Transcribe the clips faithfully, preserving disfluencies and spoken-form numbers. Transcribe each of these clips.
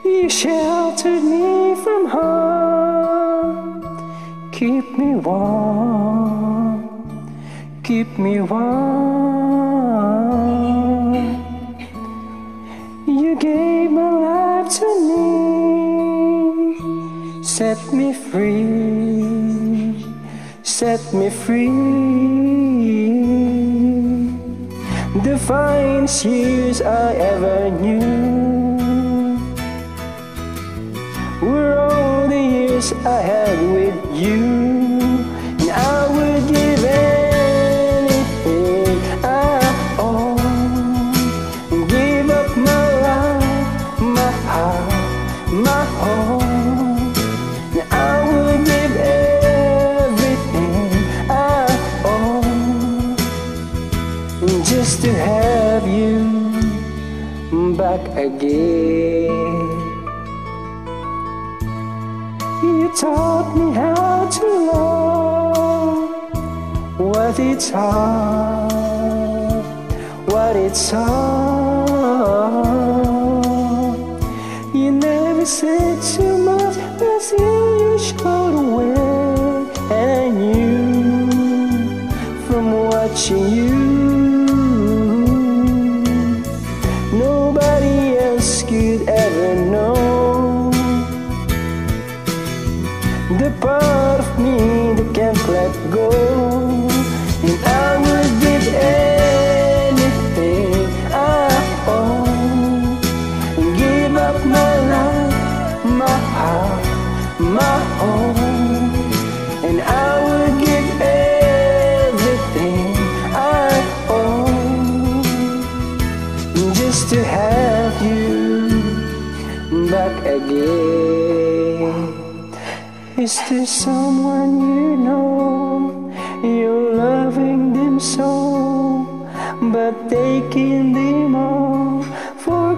You sheltered me from harm, keep me warm, keep me warm. You gave my life to me, set me free, set me free. The finest years I ever knew were all the years I had with you. And I would give anything I own, and give up my life, my heart, my home. And I would give everything I own, just to have you back again. You taught me how to love, what it's hard, what it's hard. You never said too much, but still you showed the way. And you, from watching you, nobody else could ever know the part of me that can't let go. And I would give anything I own, and give up my life, my heart, my home. And I would give everything I own, just to have you back again. Is there someone you know, you're loving them so, but taking them all for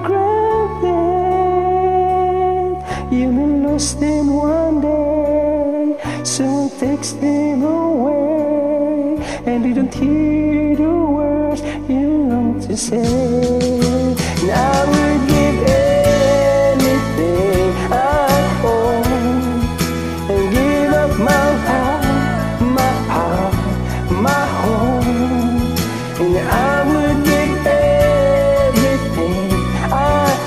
granted? You may lose them one day, so takes them away, and you don't hear the words you long to say. And I would give anything I own, and give up my heart, my heart, my home. And I would give everything I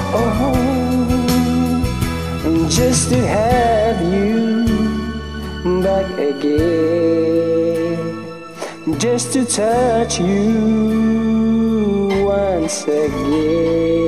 own, and just to have you back again, just to touch you once again.